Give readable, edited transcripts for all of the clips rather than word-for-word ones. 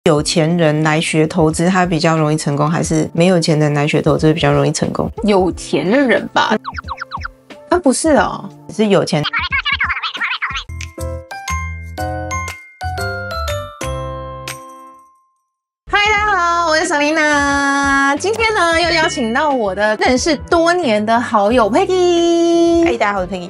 有钱人来学投资，他比较容易成功，还是没有钱人来学投资比较容易成功？ 有钱的人吧？啊，不是哦， 是有钱。 嗨，大家好，我是Selina。今天呢，又邀请到我的认识多年的好友 Peggy。 嗨，大家好，我是 Peggy。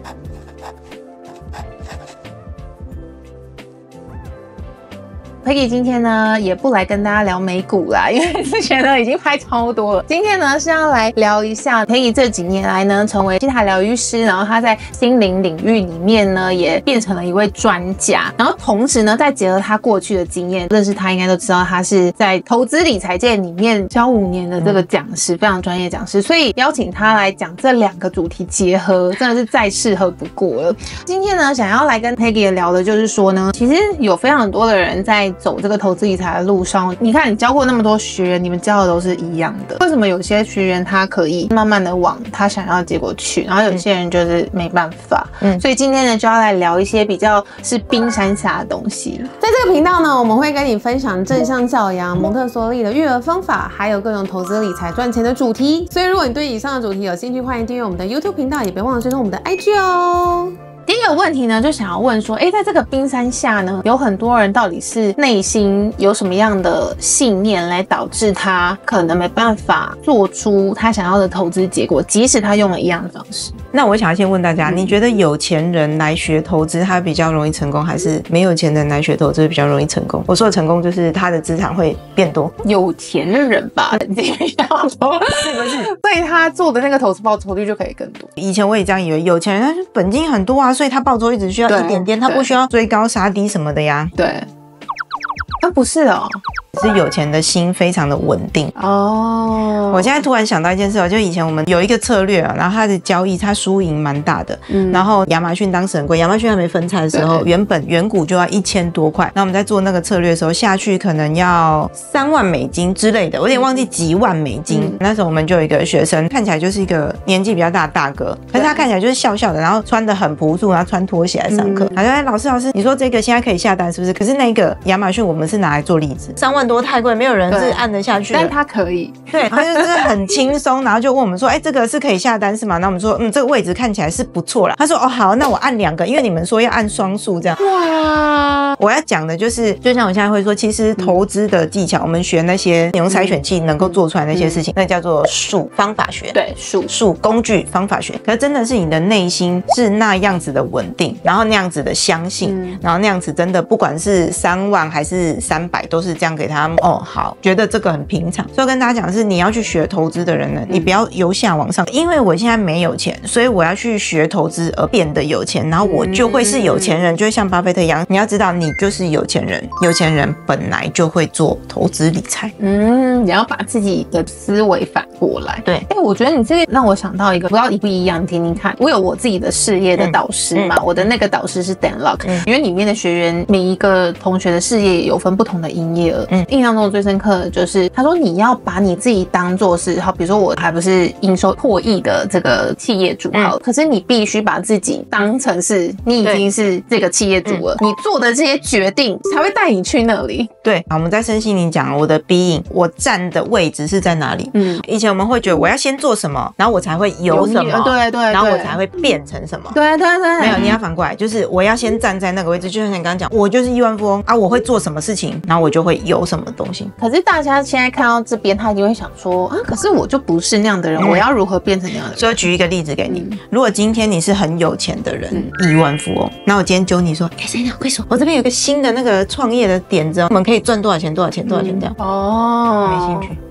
Peggy 今天呢也不来跟大家聊美股啦，因为之前呢已经拍超多了。今天呢是要来聊一下 Peggy 这几年来呢成为西塔疗愈师，然后他在心灵领域里面呢也变成了一位专家，然后同时呢再结合他过去的经验，认识他应该都知道他是在投资理财界里面教5年的这个讲师，非常专业讲师，所以邀请他来讲这2个主题结合，真的是再适合不过了。今天呢想要来跟 Peggy 聊的就是说呢，其实有非常多的人在走这个投资理财的路上，你看你教过那么多学员，你们教的都是一样的，为什么有些学员他可以慢慢的往他想要的结果去，然后有些人就是没办法。所以今天呢就要来聊一些比较是冰山下的东西。 在这个频道呢，我们会跟你分享正向教养、蒙特梭利的育儿方法，还有各种投资理财赚钱的主题。所以如果你对以上的主题有兴趣，欢迎订阅我们的 YouTube 频道，也别忘了追踪我们的 IG 哦。 第一个问题呢，就想要问说，在这个冰山下呢，有很多人到底是内心有什么样的信念来导致他可能没办法做出他想要的投资结果，即使他用了一样的方式。 那我想要先问大家，你觉得有钱人来学投资他比较容易成功，还是没有钱人来学投资比较容易成功？我说的成功就是他的资产会变多。 有钱的人吧，比较多，是不是？所以他做的那个投资报酬率就可以更多。 以前我也这样以为，有钱人他就本金很多啊，所以他报酬率只需要一点点，他不需要追高杀低什么的呀。 对，啊不是哦。 是有钱的心非常的稳定哦。 我现在突然想到一件事，就以前我们有一个策略啊，然后它的交易它输赢蛮大的，然后亚马逊当时很贵，亚马逊还没分拆的时候，原股就要1000多块，那我们在做那个策略的时候下去可能要3万美金之类的，我有点忘记几万美金。那时候我们就有一个学生，看起来就是一个年纪比较大的大哥，可是他看起来就是笑笑的，然后穿得很朴素，然后穿拖鞋来上课。他说：“老师，你说这个现在可以下单是不是？可是那个亚马逊我们是拿来做例子，3万多太贵，没有人是按得下去的。” 但他可以， 对，他就是很轻松，然后就问我们说：“这个是可以下单是吗？”那我们说：“这个位置看起来是不错啦。”他说：“哦，好，那我按2个，因为你们说要按双数这样。”哇！我要讲的就是，就像我现在会说，其实投资的技巧，我们学那些用筛选器能够做出来那些事情，那叫做术方法学。 对， 术工具方法学。可是真的是你的内心是那样子的稳定，然后那样子的相信，然后那样子真的不管是3万还是300，都是这样给他好，觉得这个很平常。所以跟大家讲的是，你要去学投资的人呢，你不要由下往上，因为我现在没有钱，所以我要去学投资而变得有钱，然后我就会是有钱人，就会像巴菲特一样。你要知道，你就是有钱人，有钱人本来就会做投资理财。 你要把自己的思维反过来。 对， 我觉得你这个让我想到一个，不知道一不一样，听听看。我有我自己的事业的导师嘛，我的那个导师是 Dan Lok，因为里面的学员每一个同学的事业也有分不同的营业额。印象中最深刻的就是他说你要把你自己当作是，好，比如说我还不是营收破亿的这个企业主好，可是你必须把自己当成是你已经是这个企业主了，你做的这些决定才会带你去那里。 对，我们在身心灵讲我的 being， 我站的位置是在哪里？以前我们会觉得我要先做什么，然后我才会有什么， 对， 然后我才会变成什么。 对， 没有，你要反过来，就是我要先站在那个位置，就像你刚刚讲，我就是亿万富翁啊，我会做什么事情，然后我就会有什么东西。 可是大家现在看到这边，他就会想说啊，可是我就不是那样的人，我要如何变成那样的人？ 所以举一个例子给你，如果今天你是很有钱的人，亿万富翁，那我今天揪你说，谁呢？快说，我这边有个新的那个创业的点子，我们可以赚多少钱这样。没兴趣。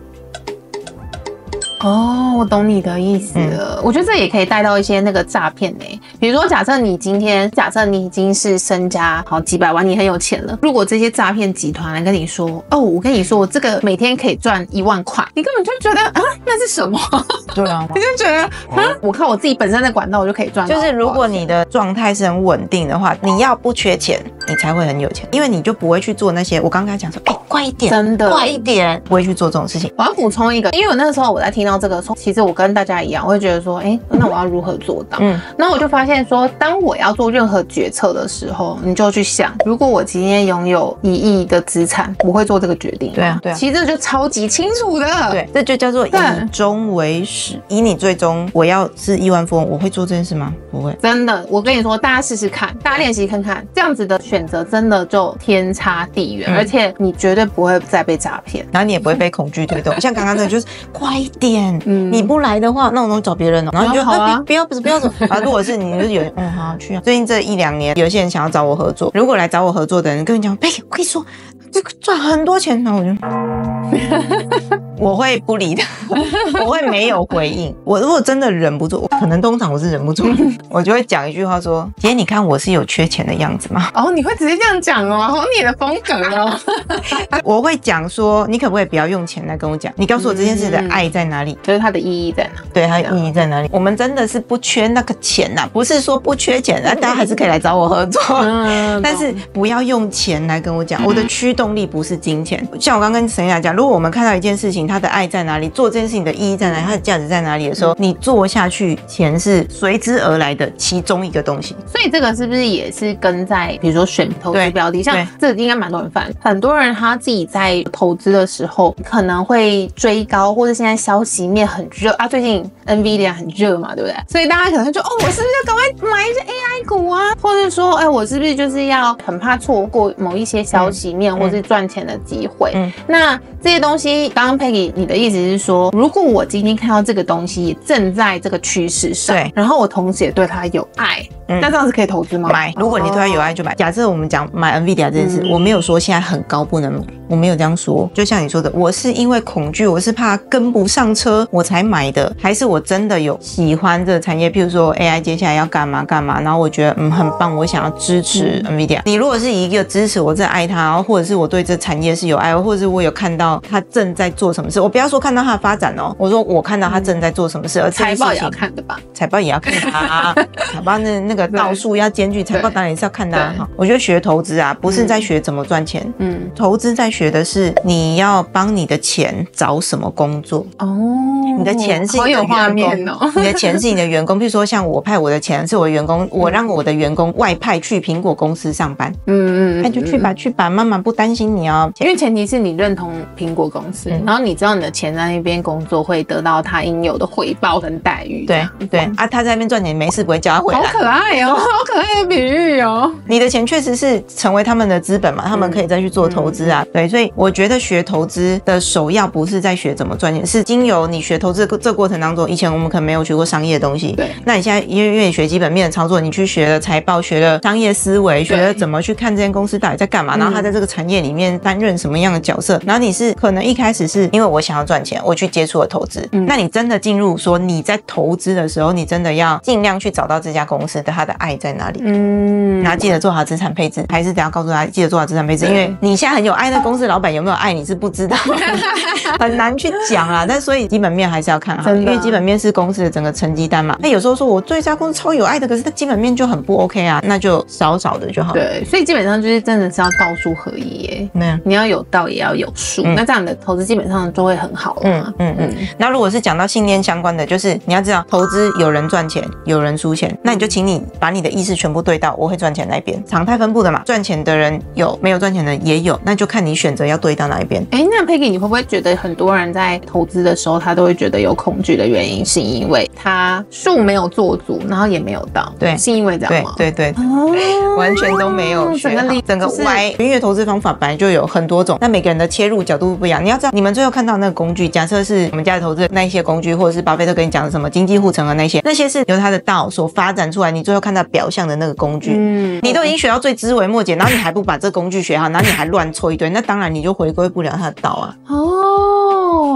我懂你的意思了。我觉得这也可以带到一些那个诈骗欸，比如说假设你已经是身家好几百万，你很有钱了，如果这些诈骗集团来跟你说，我跟你说我这个每天可以赚1万块，你根本就觉得啊那是什么？对啊，你就觉得我靠我自己本身的管道我就可以赚。 就是如果你的状态是很稳定的话，你要不缺钱，你才会很有钱，因为你就不会去做那些我刚刚讲说， 快一点， 真的快一点，不会去做这种事情。 我要补充一个，因为我那个时候我在听到这个时候，其实我跟大家一样，我会觉得说，那我要如何做到？那我就发现说，当我要做任何决策的时候，你就去想，如果我今天拥有1亿的资产，我会做这个决定吗？ 对啊，对啊。 其实这就超级清楚的。 对，这就叫做以终为始。以你最终我要是亿万富翁，我会做这件事吗？不会。 真的，我跟你说，大家试试看，大家练习看看，这样子的选择真的就天差地远，而且你绝对不会再被诈骗， 然后你也不会被恐惧推动。像刚刚那个就是快一点，你不来的话，那我能找别人哦。然后你就好啊， 不要走啊。如果是你就是有好去啊。最近这1-2年，有些人想要找我合作，如果来找我合作的人跟你讲，我跟你说，这个赚很多钱，然后我就我会不理他，我会没有回应。我如果真的忍不住，可能通常我是忍不住，我就会讲一句话说：姐，你看我是有缺钱的样子吗？ 哦，你会直接这样讲哦，好你的风格哦。 我会讲说，你可不可以不要用钱来跟我讲？你告诉我这件事的爱在哪里？ 就是它的意义在哪？ 对，它的意义在哪里？我们真的是不缺那个钱呐，不是说不缺钱啊，大家还是可以来找我合作，但是不要用钱来跟我讲。我的驱动力不是金钱。像我刚跟沈雅讲，如果我们看到一件事情，它的爱在哪里，做这件事情的意义在哪里，它的价值在哪里的时候，你做下去，钱是随之而来的其中一个东西。 所以这个是不是也是跟在比如说选投资标的，像这应该蛮多人犯，很多人他自己在投资的时候可能会追高，或者现在消息面很热啊，最近 NVIDIA 很热嘛，对不对？所以大家可能会说，我是不是要赶快买一些 AI 股啊，或者说，我是不是就是要很怕错过某一些消息面或是赚钱的机会？那这些东西，刚刚 Peggy 你的意思是说，如果我今天看到这个东西正在这个趋势上，对，然后我同时也对它有爱，那这样子可以投资吗？ 买，如果你对它有爱就买。假设我们讲买 NVIDIA 这件事，我没有说现在很高不能买，我没有这样说。就像你说的，我是因为恐惧，我是怕跟不上车我才买的，还是我真的有喜欢这个产业？譬如说 AI 接下来要干嘛，然后我觉得很棒，我想要支持 NVIDIA。你如果是一个支持我真的爱它，然后或者是我对这产业是有爱，或者是我有看到它正在做什么事，我不要说看到它的发展哦，我说我看到它正在做什么事，而财报也要看的吧？ 财报也要看它，财报那个道数要兼具，财报当然也是要看的。我觉得学投资啊，不是在学怎么赚钱，投资在学的是你要帮你的钱找什么工作哦。你的钱是你的员工哦，你的钱是你的员工。比如说像我派我的钱是我的员工，我让我的员工外派去苹果公司上班，那就去吧，妈妈不担心你哦。 因为前提是你认同苹果公司，然后你知道你的钱在那边工作会得到他应有的回报跟待遇。 对啊，他在那边赚钱没事不会叫他回来。 好可爱哦，好可爱的比喻哦。 你的钱确实是成为他们的资本嘛，他们可以再去做投资啊。对，所以我觉得学投资的首要不是在学怎么赚钱，是经由你学投资这过程当中，以前我们可能没有学过商业的东西。对，那你现在因为你学基本面的操作，你去学了财报，学了商业思维，学了怎么去看这间公司到底在干嘛，然后他在这个产业里面担任什么样的角色。然后你是可能一开始是因为我想要赚钱，我去接触了投资。那你真的进入说你在投资的时候，你真的要尽量去找到这家公司的它的爱在哪里。然后记得做好资产配置，还是得要告诉他记得做好资产配置，因为你现在很有爱的公司老板有没有爱你是不知道，很难去讲啊。但所以基本面还是要看好，因为基本面是公司的整个成绩单嘛。那有时候说我对这家公司超有爱的，可是它基本面就很不 OK 啊，那就少的就好。 对，所以基本上就是真的是要道术合一耶。你要有道也要有术，那这样的投资基本上就会很好了。 那如果是讲到信念相关的，就是你要知道投资有人赚钱，有人输钱，那你就请你把你的意识全部对到我会赚钱那一边，常态分布的嘛，赚钱的人有，没有赚钱的人也有，那就看你选择要对到哪一边。 那 Peggy 你会不会觉得很多人在投资的时候他都会觉得有恐惧的原因是因为他术没有做足，然后也没有到，对，是因为这样吗？ 对，完全都没有学好，整个歪。因为投资方法本来就有很多种，那每个人的切入角度不一样。你要知道，你们最后看到那个工具，假设是我们家的投资那一些工具，或者是巴菲特跟你讲的什么经济护城河那些是由他的道所发展出来，你最后看到表象的那个工具，你都已经学到最枝微末节，然后你还不把这工具学好，然后你还乱凑一堆，那当然你就回归不了他的道啊。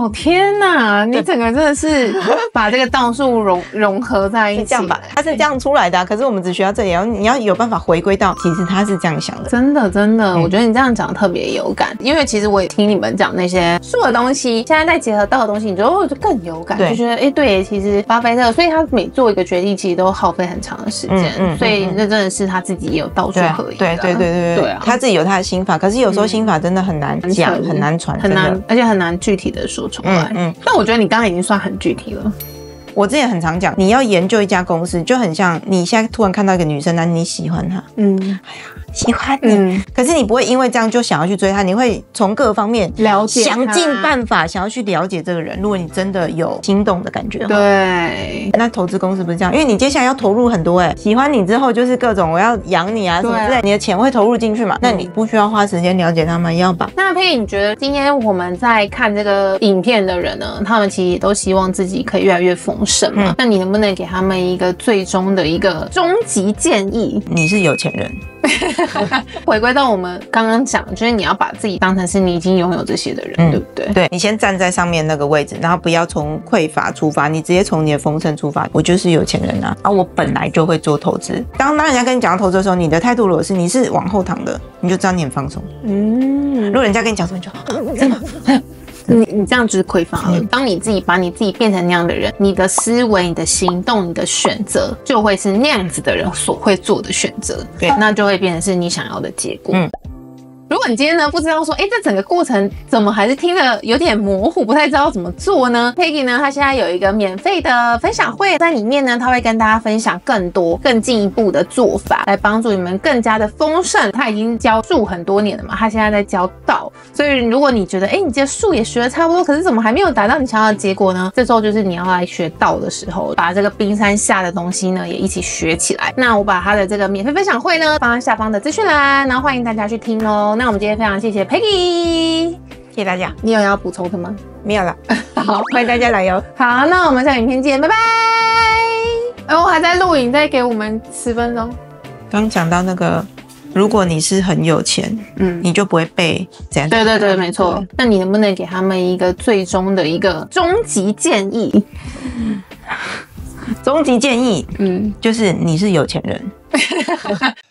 哦天哪，你整个真的是把这个道术融合在一起， 这样吧，它是这样出来的可是我们只需要这里，你要有办法回归到，其实他是这样想的。 真的，我觉得你这样讲特别有感，因为其实我也听你们讲那些术的东西，现在再结合道的东西，你就更有感，就觉得对，其实巴菲特，所以他每做一个决定，其实都耗费很长的时间，所以这真的是他自己也有道术合一的。对啊， 他自己有他的心法，可是有时候心法真的很难讲，很难传， 很难，而且很难具体的说出来。但我觉得你刚刚已经算很具体了。 我之前很常讲，你要研究一家公司，就很像你现在突然看到一个女生，那你喜欢她，喜欢你，可是你不会因为这样就想要去追她，你会从各方面了解， 想尽办法想要去了解这个人。如果你真的有心动的感觉， 对， 那投资公司不是这样，因为你接下来要投入很多喜欢你之后就是各种我要养你啊什么之类，你的钱会投入进去嘛，那你不需要花时间了解他们，要吧？ 那佩，你觉得今天我们在看这个影片的人呢，他们其实也都希望自己可以越来越丰盛嘛？那你能不能给他们一个最终的一个终极建议？ 你是有钱人。 回归到我们刚刚讲，就是你要把自己当成是你已经拥有这些的人，对不对？ 对，你先站在上面那个位置，然后不要从匮乏出发，你直接从你的丰盛出发。我就是有钱人啊，我本来就会做投资。当人家跟你讲到投资的时候，你的态度如果是你是往后躺的，你就知道你很放松。如果人家跟你讲什么，你就真的。 你这样就是匮乏了。当你自己把你自己变成那样的人，你的思维、你的行动、你的选择，就会是那样子的人所会做的选择。对，那就会变成是你想要的结果。如果你今天呢不知道说，这整个过程怎么还是听得有点模糊，不太知道怎么做呢 ？Peggy 呢，她现在有一个免费的分享会，在里面呢，她会跟大家分享更多、更进一步的做法，来帮助你们更加的丰盛。她已经教术很多年了嘛，她现在在教道，所以如果你觉得，你这术也学得差不多，可是怎么还没有达到你想要的结果呢？这时候就是你要来学道的时候，把这个冰山下的东西呢，也一起学起来。那我把她的这个免费分享会呢，放在下方的资讯栏，然后欢迎大家去听哦。那我们今天非常谢谢 Peggy， 谢谢大家。 你有要补充的吗？ 没有了。 好， 欢迎大家来哟。 好，那我们下影片见，拜拜。我还在录影，再给我们10分钟。 刚讲到那个，如果你是很有钱，你就不会被怎样？ 对，没错。那你能不能给他们一个最终的一个终极建议？终极建议，就是你是有钱人。